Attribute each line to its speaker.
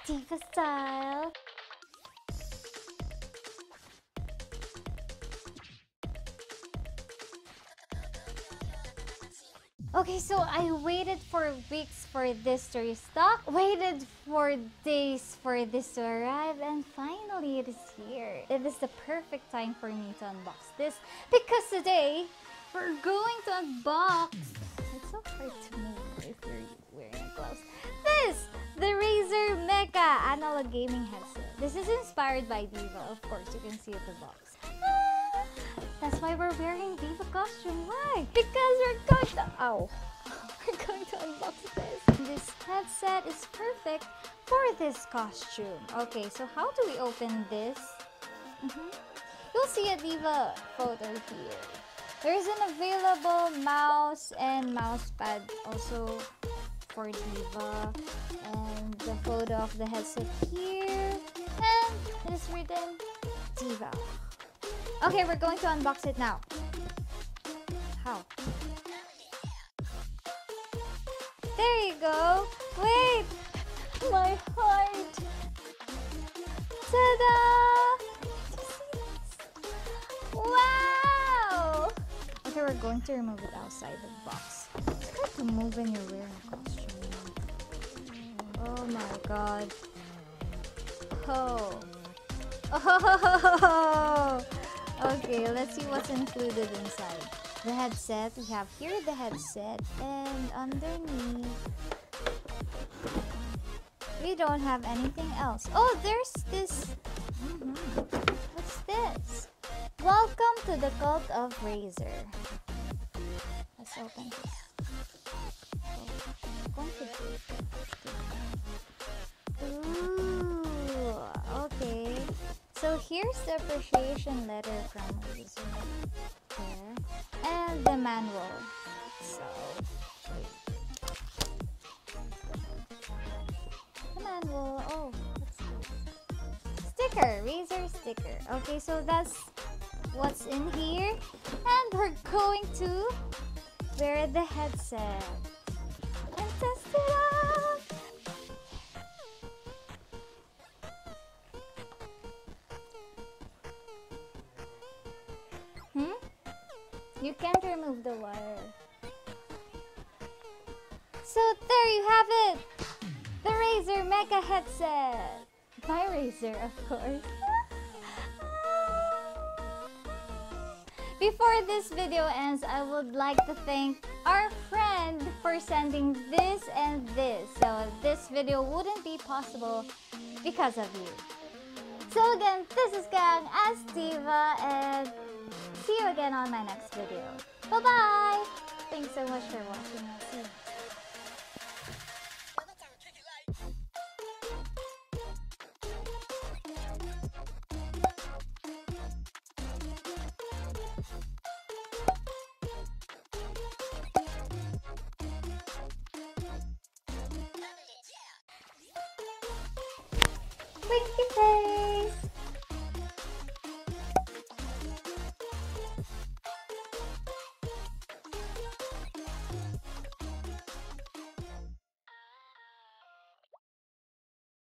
Speaker 1: Diva style. Okay, so I waited for weeks for this to restock, waited for days for this to arrive, and finally it is here. It is the perfect time for me to unbox this because today we're going to unbox. It's so hard to move if you're wearing gloves. The Razer Mecha Analog Gaming Headset. This is inspired by Diva, of course. You can see it in the box. That's why we're wearing Diva costume. Why? Because we're going to we're going to unbox this. This headset is perfect for this costume. Okay, so how do we open this? You'll see a Diva photo here. There's an available mouse and mouse pad also for Diva, and the photo of the headset here, and it is written Diva. Okay, we're going to unbox it now. How? There you go. Wait! My heart! Ta-da! Wow! Okay, we're going to remove it outside the box. It's hard to move when you're wearing a costume. Oh my god. Oh. Oh! Okay, let's see what's included inside. The headset, we have here the headset, and underneath, we don't have anything else. Oh, there's this. What's this? Welcome to the cult of Razer. Let's open this. Ooh, okay. So here's the appreciation letter from Razer there, and the manual. So the manual. Oh, what's this? Sticker, Razer sticker. Okay, so that's what's in here, and we're going to wear the headset and test it out. You can't remove the wire. So there you have it! The Razer Mecha headset! By Razer, of course. Before this video ends, I would like to thank our friend for sending this and this. So this video wouldn't be possible because of you. So again, this is Gang as Diva, and see you again on my next video. Bye-bye! Thanks so much for watching. I'll see you. Winky face!